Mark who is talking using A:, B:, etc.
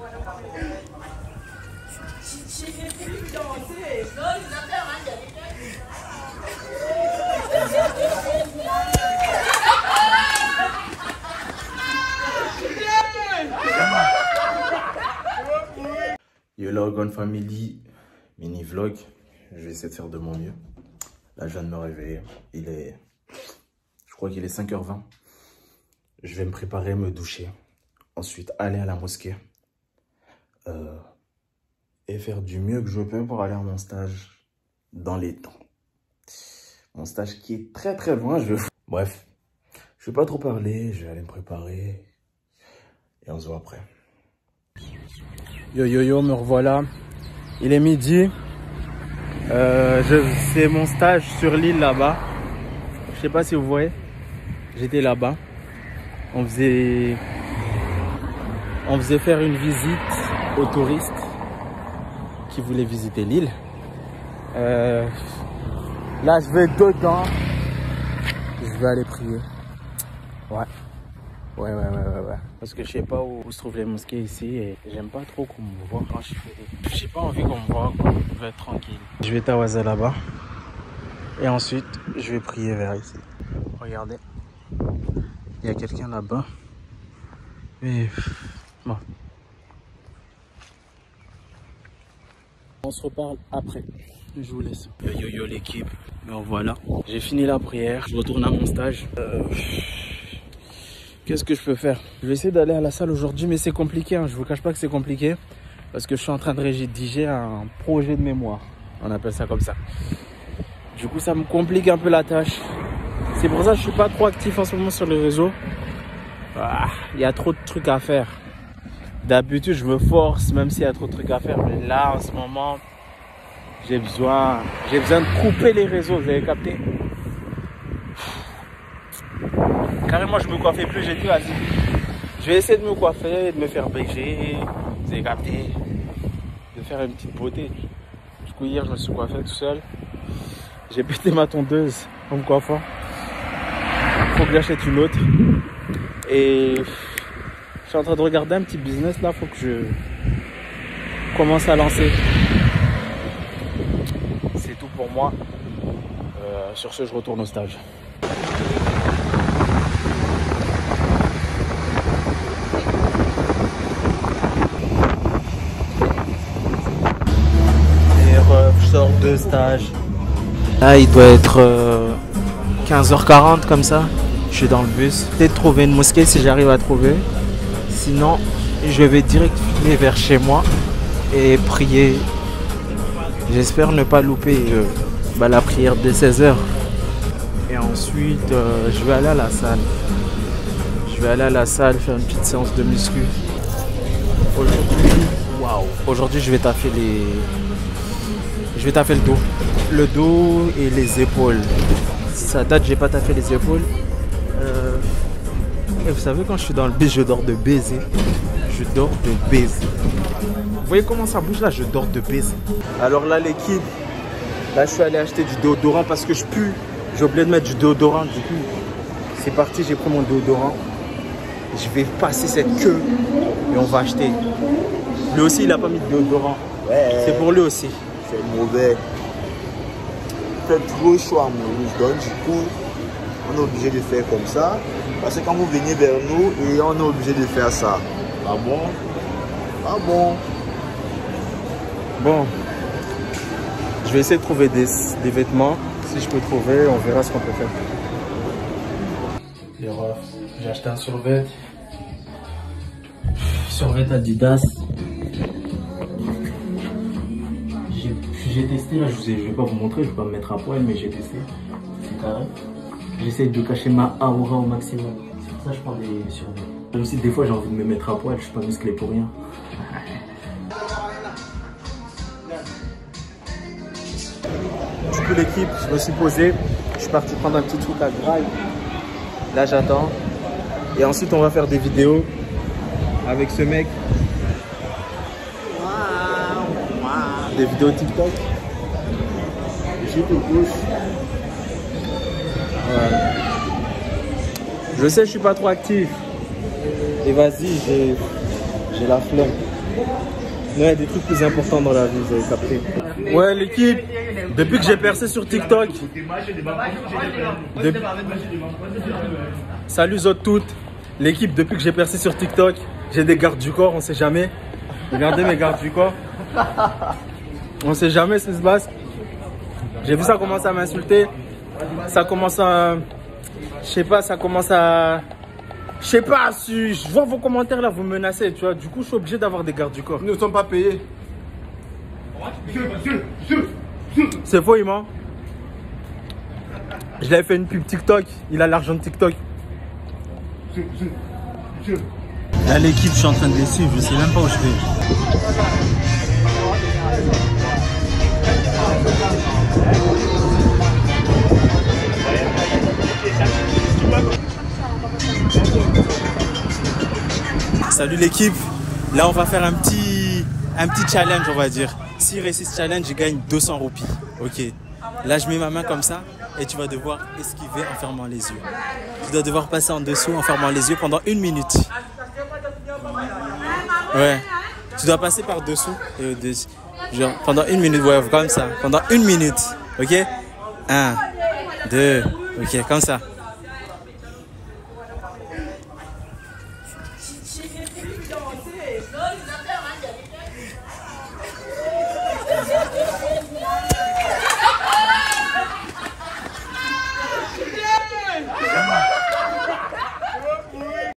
A: Yo la Orgone Family, mini vlog. Je vais essayer de faire de mon mieux. Là, je viens de me réveiller. Je crois qu'il est 5h20. Je vais me préparer, me doucher. Ensuite, aller à la mosquée. Et faire du mieux que je peux pour aller à mon stage dans les temps. Mon stage qui est très très loin. Bref, je vais pas trop parler. Je vais aller me préparer. Et on se voit après.
B: Yo yo yo, me revoilà. Il est midi. C'est mon stage sur l'île là-bas. Je sais pas si vous voyez. J'étais là-bas. On faisait faire une visite aux touristes qui voulaient visiter l'île. Là, je vais dedans. Je vais aller prier. Ouais. Ouais. Parce que je sais pas où se trouvent les mosquées ici et j'aime pas trop qu'on me voit quand je fais. J'ai pas envie qu'on me voit, quoi. Je vais être tranquille. Je vais tawaser là-bas. Et ensuite, je vais prier vers ici. Regardez. Il y a quelqu'un là-bas. Mais bon. On se reparle après. Je vous laisse. Yo l'équipe. Alors voilà. J'ai fini la prière. Je retourne à mon stage. Qu'est-ce que je peux faire? Je vais essayer d'aller à la salle aujourd'hui, mais c'est compliqué. Hein. Je vous cache pas que c'est compliqué. Parce que je suis en train de rédiger un projet de mémoire. On appelle ça comme ça. Du coup, ça me complique un peu la tâche. C'est pour ça que je suis pas trop actif en ce moment sur les réseaux. Il y a trop de trucs à faire. D'habitude, je me force, même s'il y a trop de trucs à faire. Mais là, en ce moment, j'ai besoin de couper les réseaux. Vous avez capté? Carrément, je me coiffais plus. J'ai dit, vas-y, je vais essayer de me coiffer, de me faire beiger. Vous avez capté? De faire une petite beauté. Du coup, hier, je me suis coiffé tout seul. J'ai pété ma tondeuse en me coiffant. Faut que j'achète une autre. Et je suis en train de regarder un petit business là. Faut que je commence à lancer. C'est tout pour moi. Sur ce, je retourne au stage. Je sors de stage. Là, il doit être 15h40 comme ça. Je suis dans le bus. Peut-être trouver une mosquée si j'arrive à trouver. Sinon, je vais direct filer vers chez moi et prier. J'espère ne pas louper la prière de 16h. Et ensuite, je vais aller à la salle. Je vais aller à la salle faire une petite séance de muscu. Aujourd'hui, je vais taffer le dos. Le dos et les épaules. Ça date, j'ai pas taffé les épaules. Et vous savez, quand je suis dans le bus, je dors de baiser. Je dors de baiser. Vous voyez comment ça bouge là? Je dors de baiser. Alors là, l'équipe, là, je suis allé acheter du déodorant parce que je pue. J'ai oublié de mettre du déodorant. Du coup, c'est parti, j'ai pris mon déodorant. Je vais passer cette queue et on va acheter. Lui aussi, il a pas mis de déodorant. Ouais. C'est pour lui aussi.
C: C'est mauvais. Faites trop chaud à Maurice. Donc du coup, on est obligé de faire comme ça. Parce que quand vous venez vers nous, et on est obligé de faire ça. Ah bon? Ah bon?
B: Bon. Je vais essayer de trouver des vêtements. Si je peux trouver, on verra ce qu'on peut faire. J'ai acheté un survêt. Survêt Adidas. J'ai testé là, je vais pas vous montrer, je vais pas me mettre à poil, mais j'ai testé. C'est carré. J'essaie de cacher ma aura au maximum. C'est pour ça que je prends des survêtements. Même si des fois j'ai envie de me mettre à poil, je suis pas musclé pour rien. Du coup l'équipe, je me suis posé. Je suis parti prendre un petit truc à Graille. Là j'attends. Et ensuite on va faire des vidéos avec ce mec. Des vidéos TikTok. J'ai tout gauche. Ouais. Je sais, je suis pas trop actif. Et vas-y, j'ai la flemme. Ouais, des trucs plus importants dans la vie, vous avez capté. Ouais, l'équipe, depuis que j'ai percé sur TikTok. Salut toutes. L'équipe, depuis que j'ai percé sur TikTok, j'ai des gardes du corps, on sait jamais. Regardez mes gardes du corps. On sait jamais ce qui se passe. J'ai vu ça commencer à m'insulter. Ça commence à... Je sais pas, ça commence à... Je sais pas, je vois vos commentaires là, vous me menacez, tu vois. Du coup, je suis obligé d'avoir des gardes du corps.
C: Nous ne sommes pas payés.
B: C'est faux, il ment. Je l'avais fait une pub TikTok. Il a l'argent de TikTok. Là, l'équipe, je suis en train de les suivre. Je sais même pas où je vais. Salut l'équipe. Là, on va faire un petit challenge, on va dire. Si réussit ce challenge, je gagne 200 roupies. Ok. Là, je mets ma main comme ça et tu vas devoir esquiver en fermant les yeux. Tu dois devoir passer en dessous en fermant les yeux pendant 1 minute. Ouais. Tu dois passer par dessous et au-dessus. Genre pendant 1 minute, ouais, comme ça. Pendant 1 minute. Ok. 1, 2. Ok, comme ça.